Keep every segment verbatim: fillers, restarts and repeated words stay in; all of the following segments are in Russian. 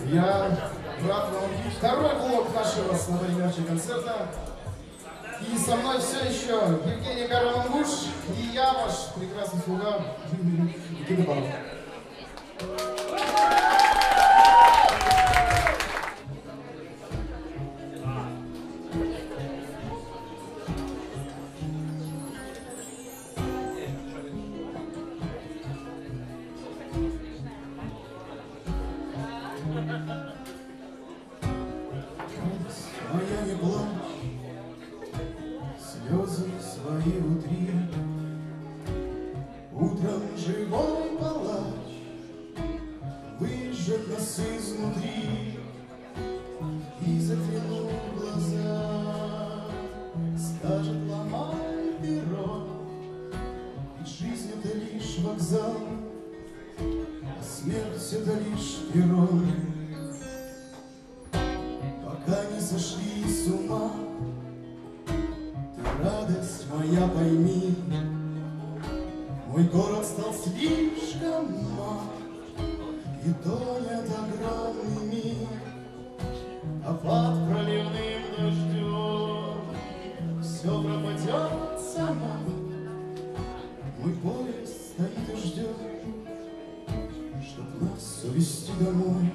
Я рад вам видеть второй блок нашего с Натальей Мерчей концерта. И со мной все еще Евгений Гармангуш и я, ваш прекрасный слуга Никита Баров. Моя не плачь, слезы свои утри. Утром живой палач выжжет нас изнутри и, заглянув в глаза, скажет: ломай перо, ведь жизнь — это лишь вокзал, а смерть — это лишь перрон. Пока не сошли с ума, ты, радость моя, пойми, мой город стал слишком мал, и тонет огромный мир, а под проливным дождем все пропадет сама. Мой поезд стоит и ждет, чтоб нас увезти домой.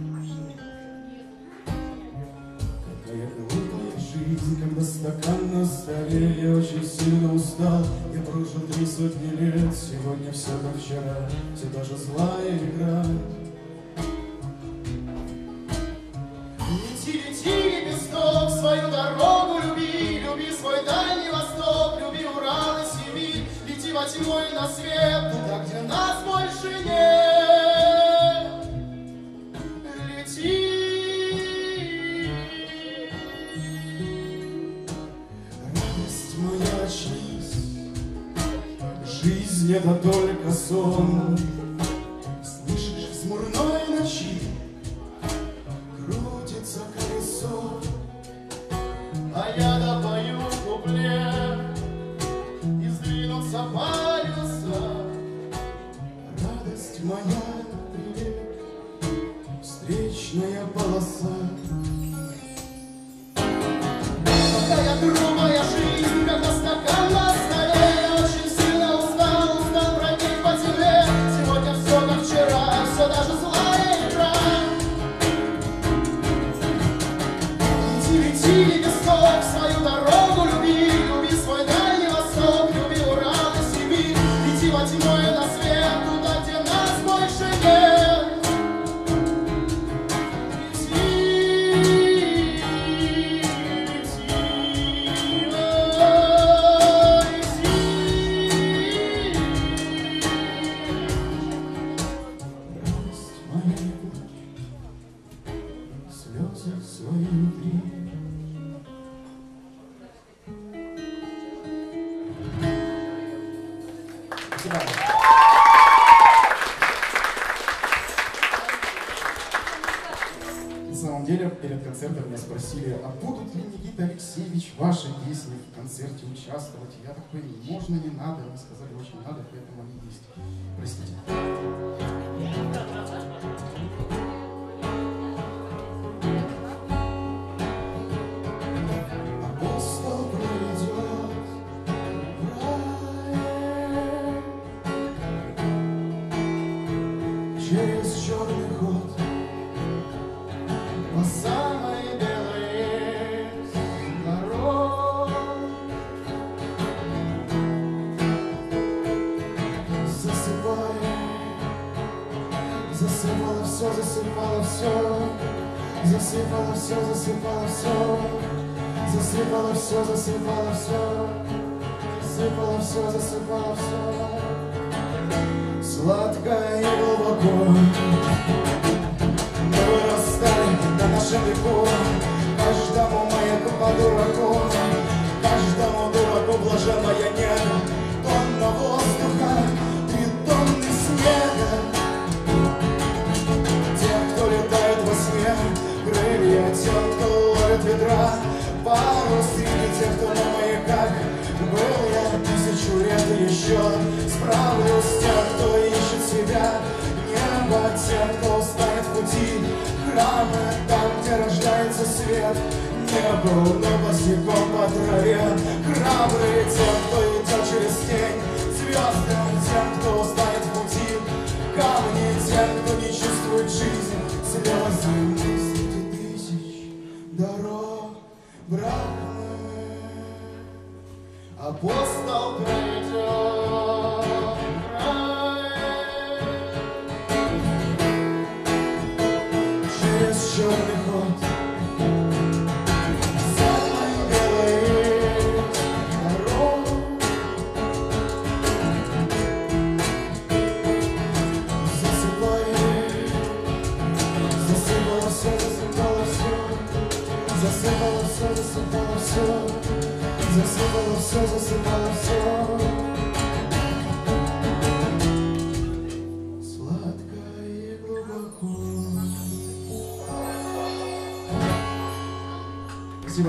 Какая глупая жизнь, когда стакан на столе. Я очень сильно устал, я прожил три сотни лет. Сегодня все как вчера, все та же злая игра. Лети, лети, песок, свою дорогу люби, люби свой Дальний Восток, люби Урал и Сибирь. Лети во тьму и на свет, туда, где нас больше нет. Лети. Моя, очнись, жизнь — это только сон. Слышишь, в смурной ночи крутится колесо, А я допою куплет, и сдвинутся паруса. радость моя, привет, встречная полоса. Какая грубая жизнь, когда стакан на столе. Я очень сильно устал, устал бродить по земле. Сегодня все как вчера, все даже злая игра. Лети, лети, песок, свою дорогу люби, люби свой Дальний Восток, люби Урал и Сибирь. Лети во тьму и на свет, туда, где нас больше нет. Слезы свои внутри. Спасибо. На самом деле, перед концертом меня спросили, а будут ли, Никита Алексеевич, ваши песни в концерте участвовать? Я такой: можно, не надо. Они сказали: очень надо, поэтому они есть. Простите. Апостол пройдет в рай через черный ход По самой белой дороге. засыпай. Засыпало все, засыпало все, засыпало все, засыпало все, засыпало все, засыпало все, засыпало все, засыпало все. Сладко и глубоко мы вырастали на нашем веку. Каждому маяку по дураку, каждому дураку блаженная нега. Тонна воздуха, три тонны снега. Те, кто летает во сне, крылья, те, кто ловит ветра, парус среди тех, кто на маяках. Был я тысячу лет и еще справлюсь. Тех, кто ищет себя, небо, тех, кто устанет в пути. храмы, там, где рождается свет. Не был, но босиком по траве. Храбрые тем, кто идет через тень, звездам тем, кто устанет в пути, камни тем, кто не чувствует жизнь, слезы среди тысяч дорог Брахмы. Апостол пройдет через черный ход, самый белый дорог. Засыпай, засыпало все, засыпало все, засыпало все, засыпало все, засыпало все, засыпало все. Сладко и глубоко. Спасибо.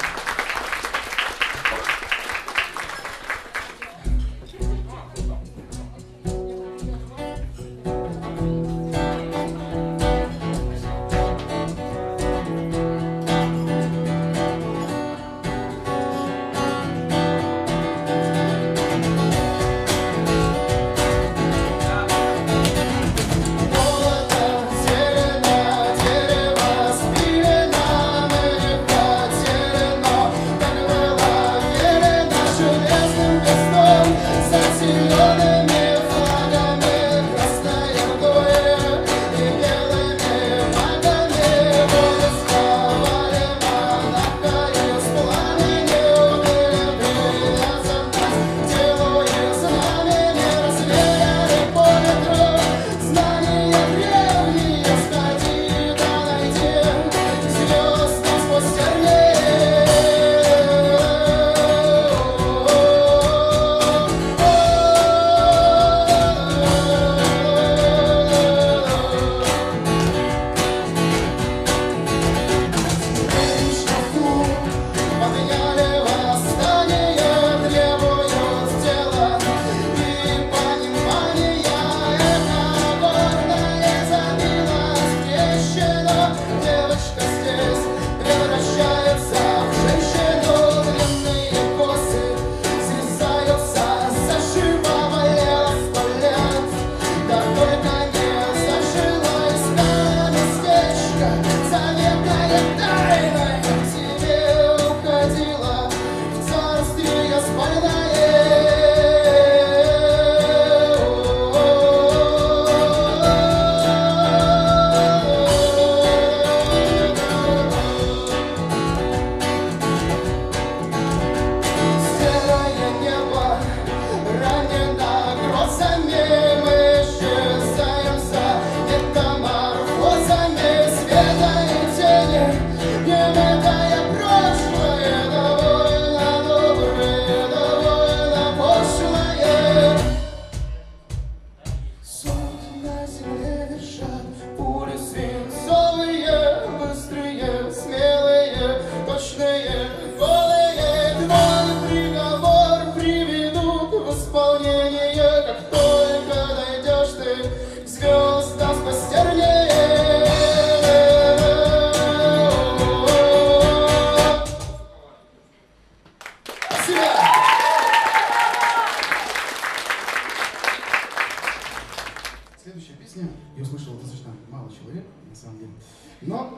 Следующая песня, я услышал достаточно мало человек, на самом деле, но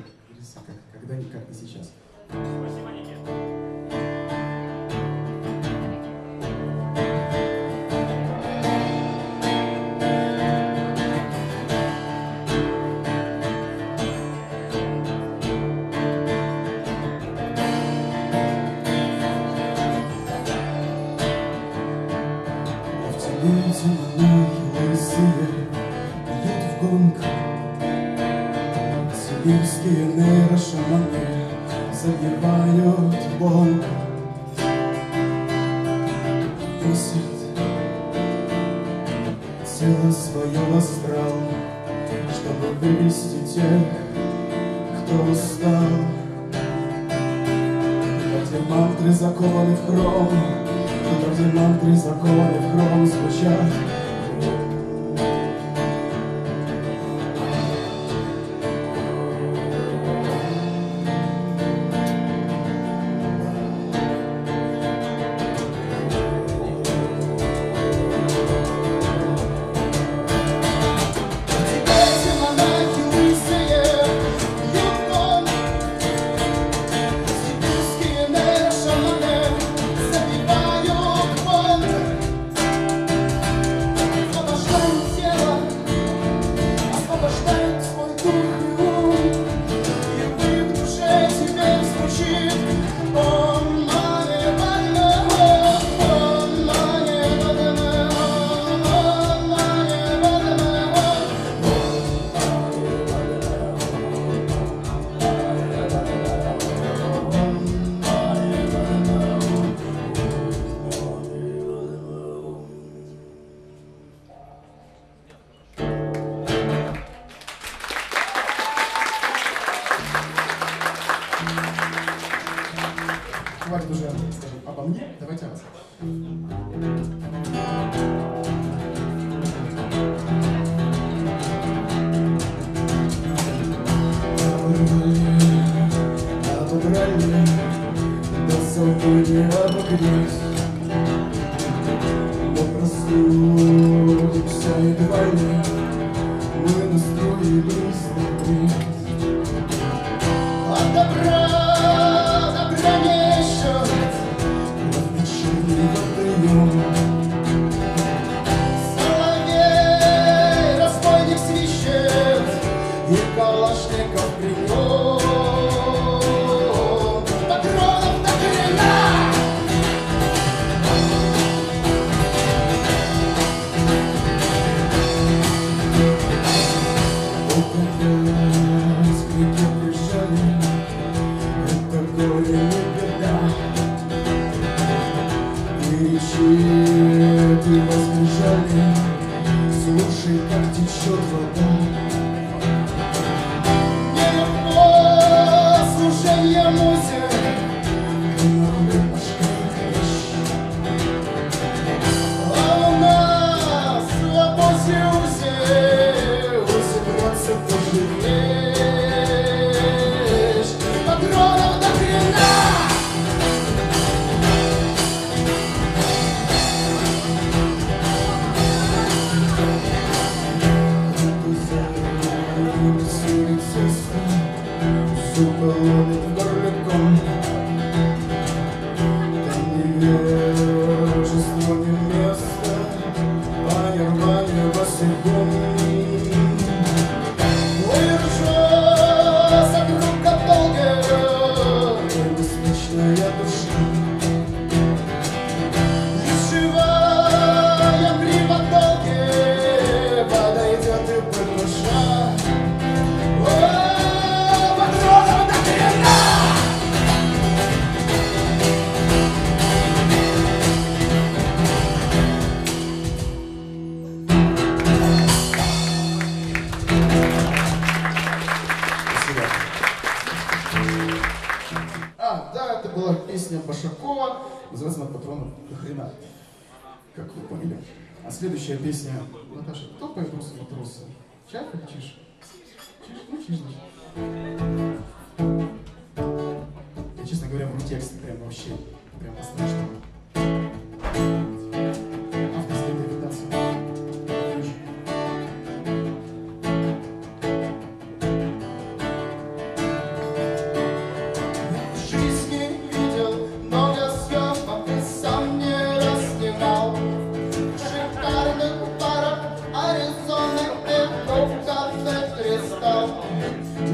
как, когда-никак не сейчас. Спасибо, Никит. Сибирские нейрошаманы забивают бомбы, носят тело свое в астрал, чтобы вывести тех, кто устал. Где мантры закованы в хром, где мантры закованы в хром звучат. войне мы настроились на бриз. От добра, добра не счет, В вечерний водоем соловей, разбойник свищет, и калашников принес. патронов до хрена. Опять скрипки бежали, это горе не беда. Перечеты возбежали, слушай, как течет вода. Нелегко служение музе, а у нас в обозе узе, узе бьется пожалеешь, патронов до хрена. Ловит горляком, там невежество не место, а нирване босиком. Ой, ржёс, рука долгая, Беспечная душа, живая при подолге, подойдет и подуша. О, патронов до хрена! спасибо. А, да, это была песня Башакова, называется она «Патронов до хрена», как вы поняли. А следующая песня, Наташа, кто поет «Русы матросы»? Чайф или Чиж? Чиж? Ну, Чиж, значит. Я, честно говоря, в тексте прям вообще, прям страшно. Авторская интерпретация. Вижу. В жизни видел много съемок и сам не раз снимал. Шикарных парок Аризоны и в кафе «Кристалл».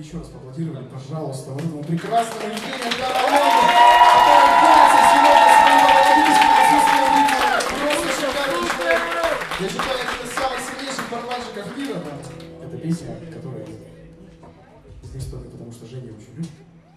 еще раз поаплодировали, пожалуйста, вот этому прекрасному Евгению Коровому, который борется сегодня с моим молодым присутствием. Просто шикарный человек. Я считаю, это из самых сильнейших барабанщиков мира. Это песня, которая здесь только потому, что Женя очень любит.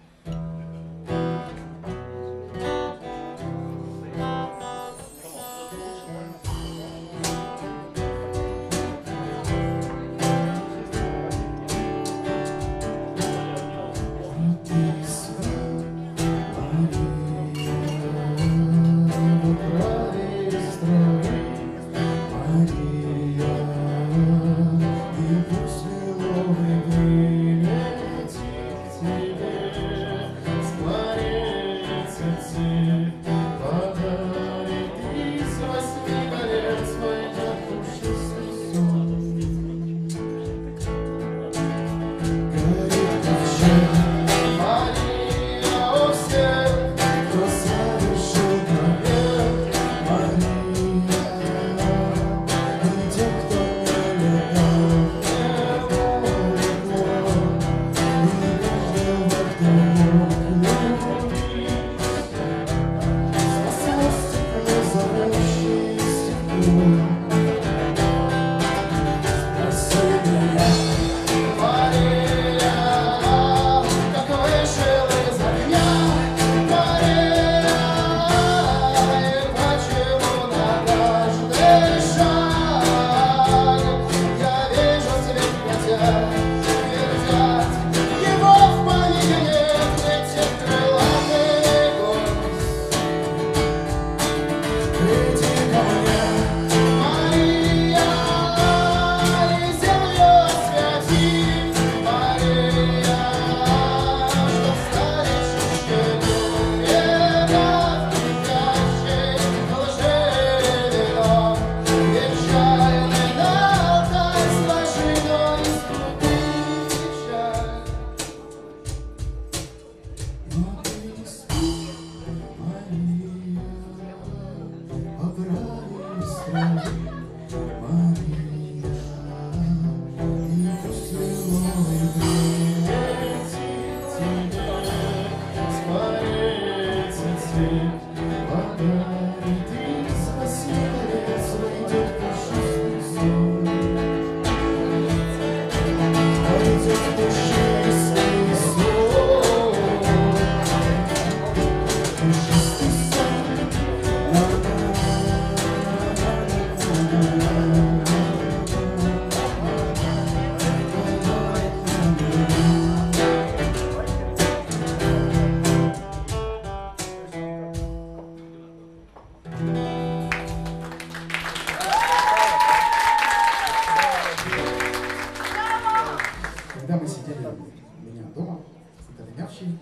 Когда мы сидели у меня дома, догонявшие,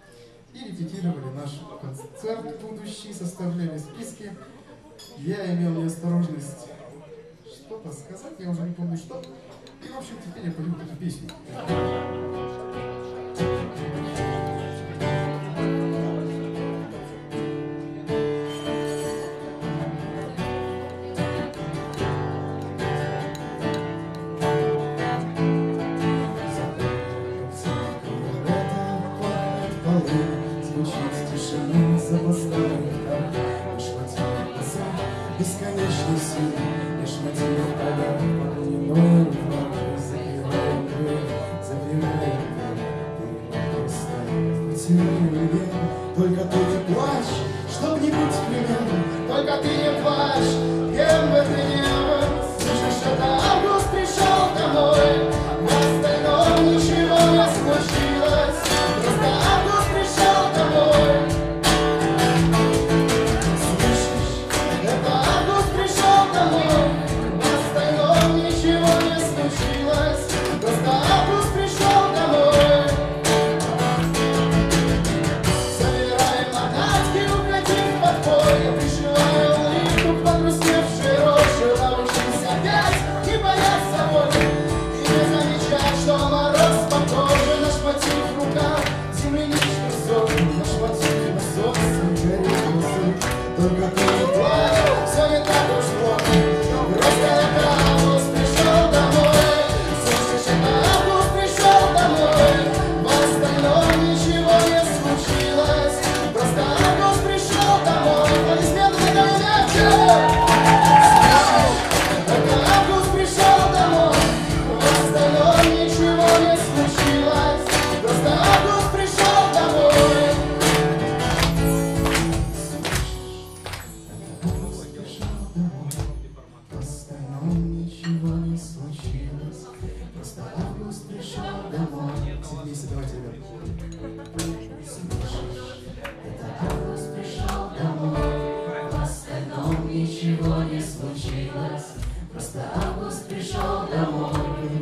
и репетировали наш концерт будущий, составляли списки, я имел неосторожность что-то сказать, я уже не помню что, и в общем теперь я пою эту песню. Звучит тишина за постами, лишь мотив глаза бесконечной силы, лишь мотив поля огненной рукой, забираем дверь, забираем дверь, перемотай, потеряю вверх. Только ты не плачь, чтоб не быть примером, только ты не плачь, кем бы ты ни был. Слышишь, это август пришел домой, на остальном ничего не случилось, просто август пришел домой. Слышишь, это август пришел домой, на остальном ничего не случилось, просто август пришел домой. Забираем манатки, укатив под бой, пришиваю улыбку под грустью. август пришел домой, в остальном ничего не случилось. Просто август пришел домой.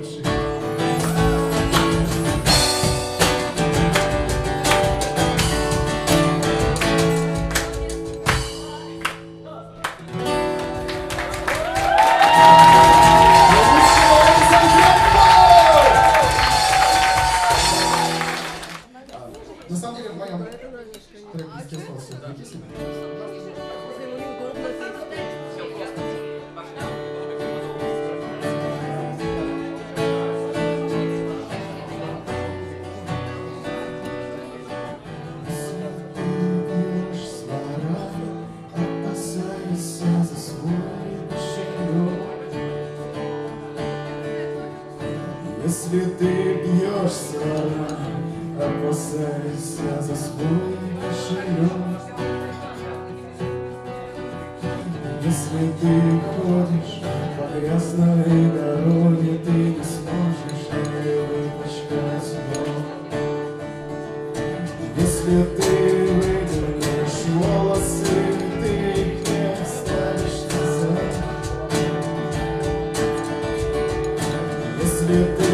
На самом деле в моем треке естественно все записано. Если ты бьешь свара, опасайся за свой кошелек. Если ты ходишь по грязной дороге, ты не сможешь не выпачкать ног. Если ты выдернешь волосы, ты их не оставишь назад. Если ты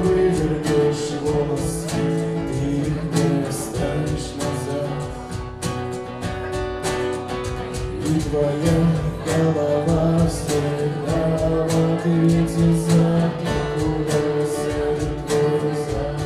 волос, ты их не оставишь назад. И твоя голова всегда в ответе за куда сядет твой рюкзак.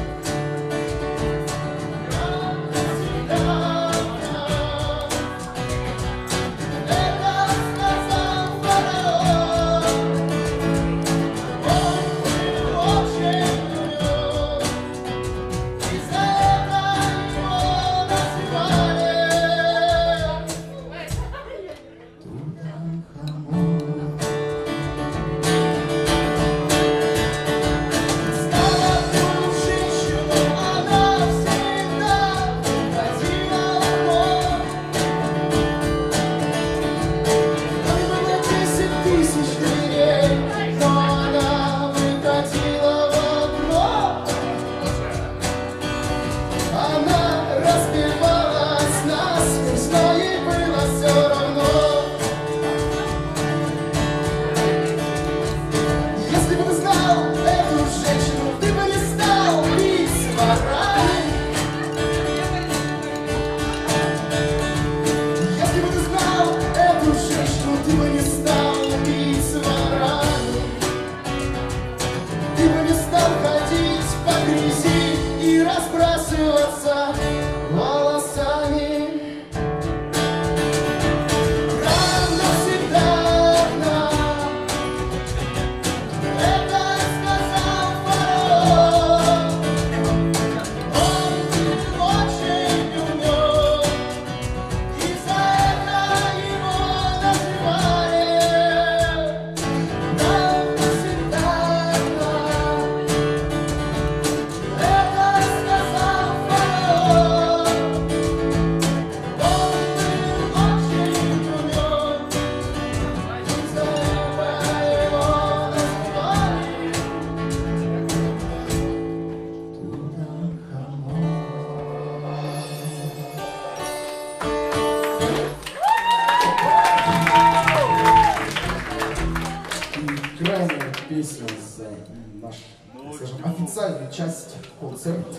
Крайняя песня за наш, скажем, официальную часть концерта.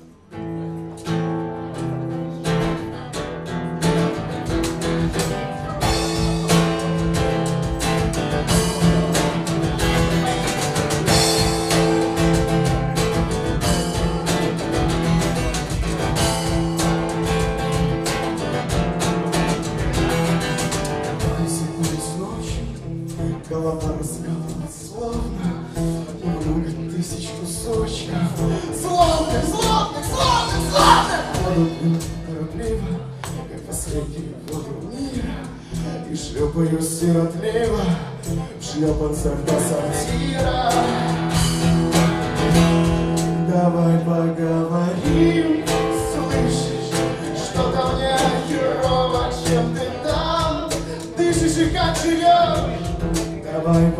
Голова раскалывает словно много тысяч кусочков. Славных, славных, славных, славных! Падают торопливо, как последние воды мира, и шлепаю сиротливо в шлепанцах до сортира. Давай поговорим, Слышишь, что-то мне херово, чем ты там дышишь и как живешь? давай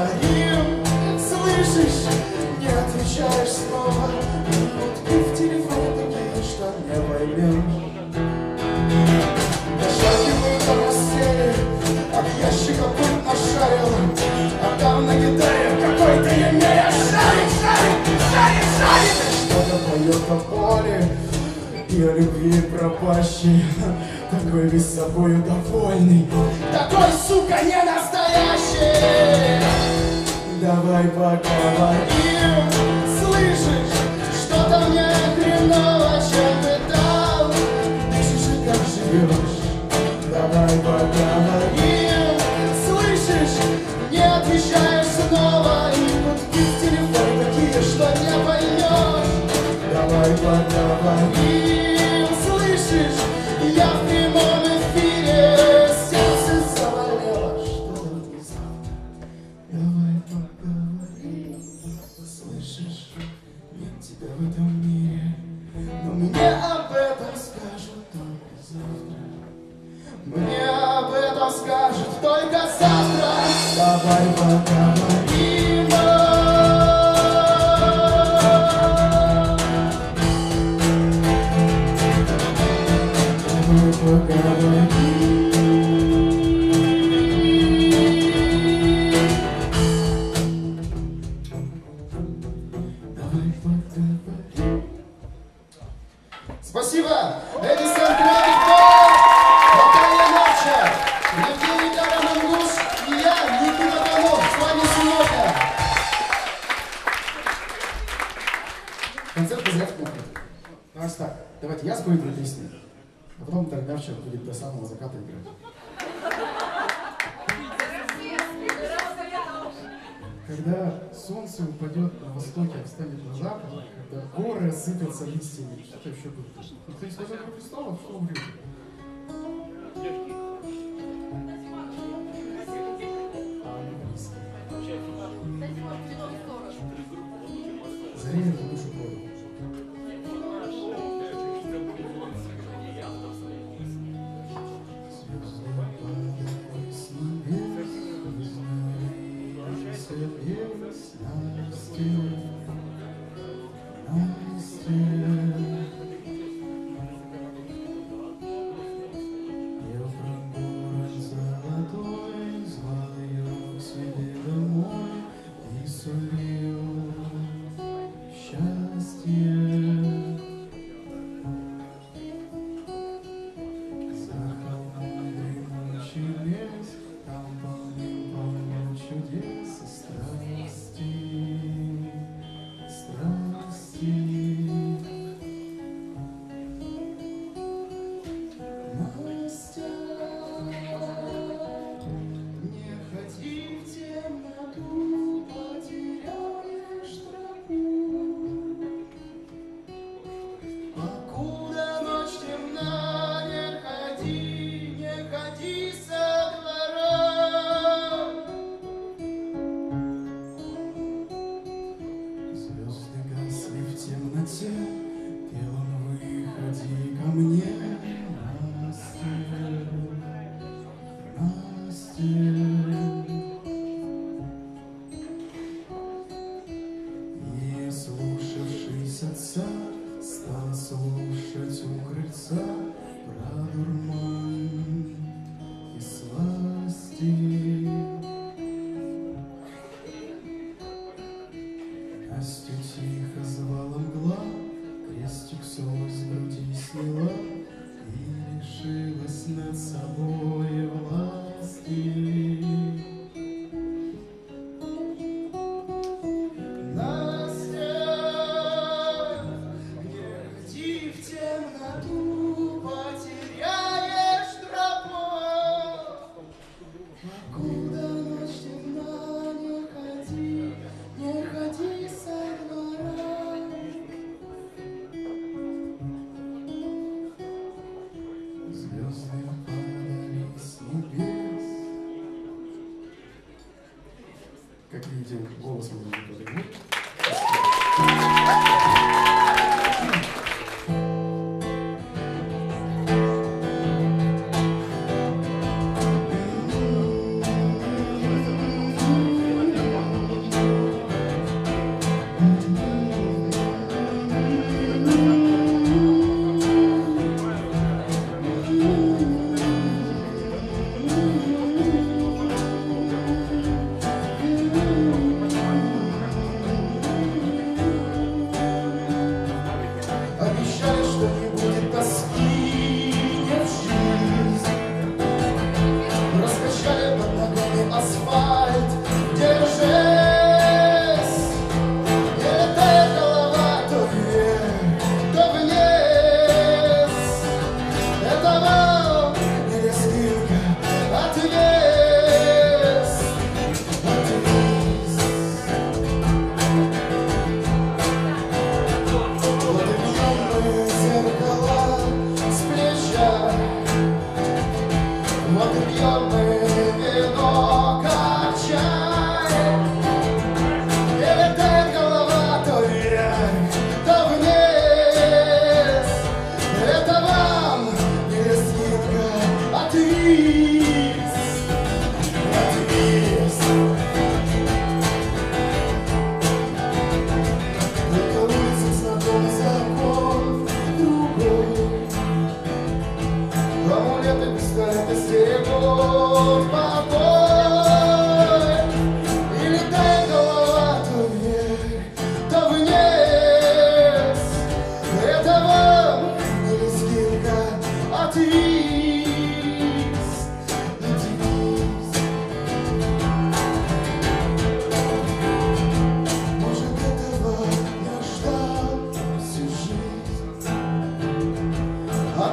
поговорим. Слышишь, не отвечаешь снова, минутку в телефон. поет о боли и о любви пропащей, такой весь собою довольный, Такой, сука, не настоящий. давай поговорим. Слышишь, что-то мне хреново, чем ты там Дышишь и как живешь, давай поговорим. Слышишь, не отвечаешь снова, и гудки в телефон такие, что не поймешь. Давай поговорим. Слышишь, я в прямом эфире, сердце заболело, что не знал. Давай поговорим. Слышишь, нет тебя в этом мире, но мне об этом скажут только завтра. Мне об этом скажут только завтра. Давай поговорим. Давай поговорим. Давай поговорим. Спасибо! Ladies and gentlemen, Наталья Навча, Евгений Карамангуш и я, Никита Панов, с вами сегодня. Концерт без рифмов. Давайте так, давайте я спою две песни, а потом тогда вчера будет до самого заката играть. Когда солнце упадет на востоке, а встанет на запад, когда горы осыпятся листьями, что-то еще будет. Никто не сказал про Христова, что вы говорите? А, не близко. Зарежет в душу крови.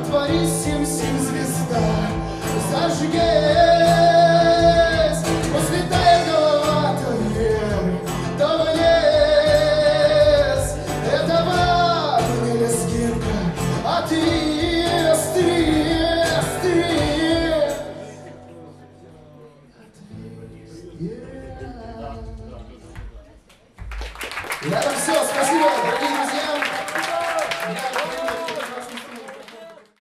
твори сим-сим звезда, зажгись. После тает голова, то вверх, то вниз. Это ватан или скидка, а ты острее, острее. На этом все, спасибо.